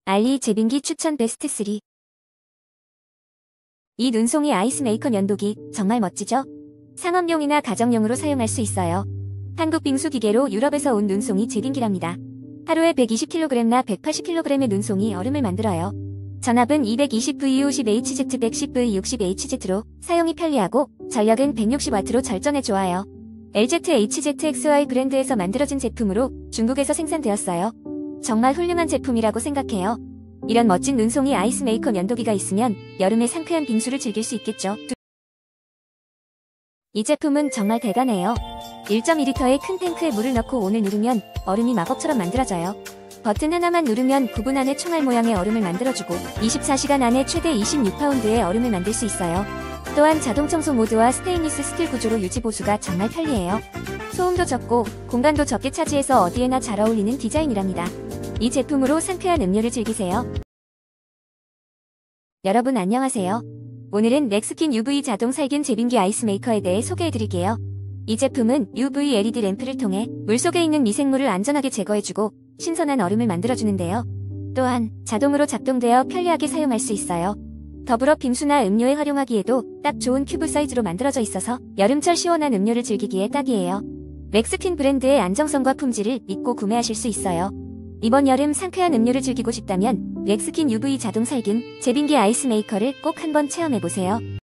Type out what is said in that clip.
알리 제빙기 추천 베스트 3. 이 눈송이 아이스 메이커 면도기 정말 멋지죠? 상업용이나 가정용으로 사용할 수 있어요. 한국 빙수 기계로 유럽에서 온 눈송이 제빙기랍니다. 하루에 120kg나 180kg의 눈송이 얼음을 만들어요. 전압은 220V 50Hz 110V 60Hz로 사용이 편리하고 전력은 160W로 절전에 좋아요. LZHZXY 브랜드에서 만들어진 제품으로 중국에서 생산되었어요. 정말 훌륭한 제품이라고 생각해요. 이런 멋진 눈송이 아이스 메이커 면도기가 있으면 여름에 상쾌한 빙수를 즐길 수 있겠죠. 이 제품은 정말 대단해요. 1.2리터의 큰 탱크에 물을 넣고 온을 누르면 얼음이 마법처럼 만들어져요. 버튼 하나만 누르면 9분 안에 총알 모양의 얼음을 만들어주고 24시간 안에 최대 26파운드의 얼음을 만들 수 있어요. 또한 자동 청소 모드와 스테인리스 스틸 구조로 유지 보수가 정말 편리해요. 소음도 적고 공간도 적게 차지해서 어디에나 잘 어울리는 디자인이랍니다. 이 제품으로 상쾌한 음료를 즐기세요. 여러분 안녕하세요. 오늘은 렉스킨 UV 자동 살균 제빙기 아이스 메이커에 대해 소개해드릴게요. 이 제품은 UV LED 램프를 통해 물속에 있는 미생물을 안전하게 제거해주고 신선한 얼음을 만들어주는데요. 또한 자동으로 작동되어 편리하게 사용할 수 있어요. 더불어 빙수나 음료에 활용하기에도 딱 좋은 큐브 사이즈로 만들어져 있어서 여름철 시원한 음료를 즐기기에 딱이에요. 렉스킨 브랜드의 안정성과 품질을 믿고 구매하실 수 있어요. 이번 여름 상쾌한 음료를 즐기고 싶다면 렉스킨 UV 자동 살균 제빙기 아이스 메이커를 꼭 한번 체험해보세요.